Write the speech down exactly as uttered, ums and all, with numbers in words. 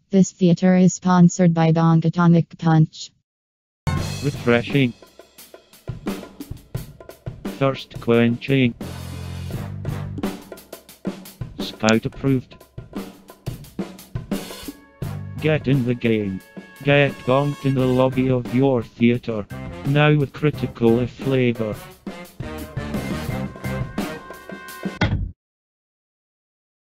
This theater is sponsored by BONK Atomic Punch. Refreshing. Thirst quenching. Scout approved. Get in the game. Get bonked in the lobby of your theater. Now with critical flavor.